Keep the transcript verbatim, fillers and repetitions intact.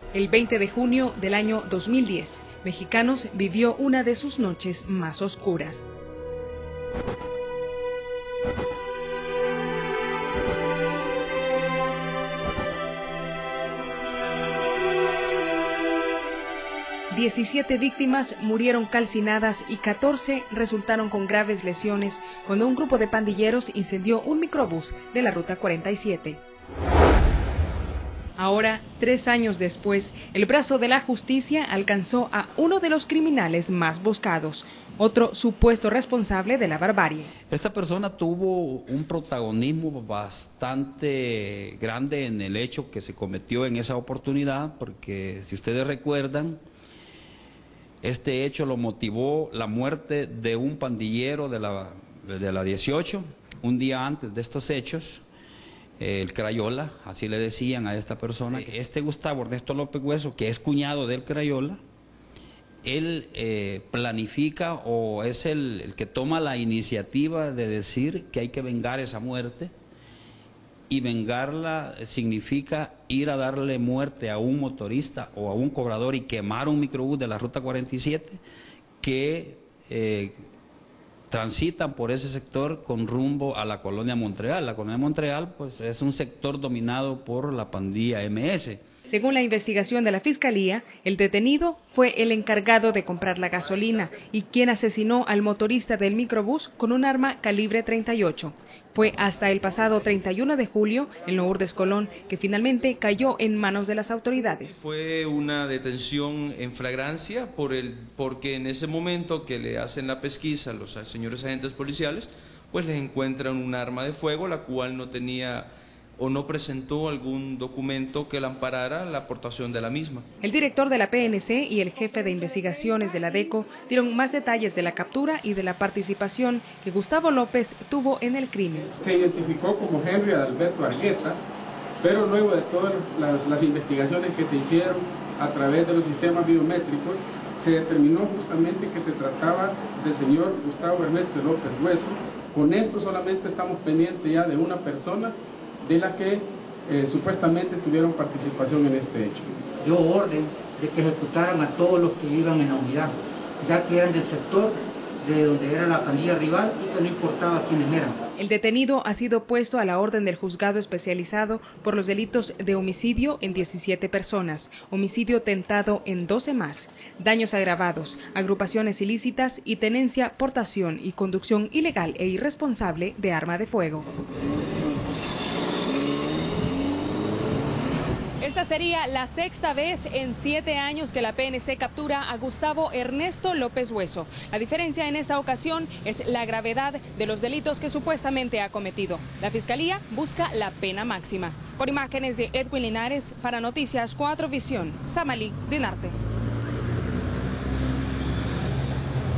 El veinte de junio del año dos mil diez, Mexicanos vivió una de sus noches más oscuras. diecisiete víctimas murieron calcinadas y catorce resultaron con graves lesiones cuando un grupo de pandilleros incendió un microbús de la Ruta cuarenta y siete. Ahora, tres años después, el brazo de la justicia alcanzó a uno de los criminales más buscados, otro supuesto responsable de la barbarie. Esta persona tuvo un protagonismo bastante grande en el hecho que se cometió en esa oportunidad, porque si ustedes recuerdan, este hecho lo motivó la muerte de un pandillero de la, de la dieciocho, un día antes de estos hechos. El Crayola, así le decían a esta persona. Este Gustavo Ernesto López Hueso, que es cuñado del Crayola, él eh, planifica o es el, el que toma la iniciativa de decir que hay que vengar esa muerte, y vengarla significa ir a darle muerte a un motorista o a un cobrador y quemar un microbús de la Ruta cuarenta y siete que eh, transitan por ese sector con rumbo a la colonia Montreal. La colonia Montreal pues es un sector dominado por la pandilla eme ese. Según la investigación de la Fiscalía, el detenido fue el encargado de comprar la gasolina y quien asesinó al motorista del microbús con un arma calibre treinta y ocho. Fue hasta el pasado treinta y uno de julio, en Lourdes Colón, que finalmente cayó en manos de las autoridades. Fue una detención en flagrancia por el, porque en ese momento que le hacen la pesquisa a los señores agentes policiales, pues les encuentran un arma de fuego, la cual no tenía o no presentó algún documento que la amparara la aportación de la misma. El director de la P N C y el jefe de investigaciones de la DECO dieron más detalles de la captura y de la participación que Gustavo López tuvo en el crimen. Se identificó como Henry Adalberto Argueta, pero luego de todas las, las investigaciones que se hicieron a través de los sistemas biométricos, se determinó justamente que se trataba del señor Gustavo Ernesto López Hueso. Con esto solamente estamos pendientes ya de una persona de la que eh, supuestamente tuvieron participación en este hecho. Dio orden de que ejecutaran a todos los que iban en la unidad, ya que eran del sector de donde era la pandilla rival y que no importaba quiénes eran. El detenido ha sido puesto a la orden del juzgado especializado por los delitos de homicidio en diecisiete personas, homicidio tentado en doce más, daños agravados, agrupaciones ilícitas y tenencia, portación y conducción ilegal e irresponsable de arma de fuego. Esta sería la sexta vez en siete años que la P N C captura a Gustavo Ernesto López Hueso. La diferencia en esta ocasión es la gravedad de los delitos que supuestamente ha cometido. La Fiscalía busca la pena máxima. Con imágenes de Edwin Linares, para Noticias cuatro Visión, Samalí Dinarte.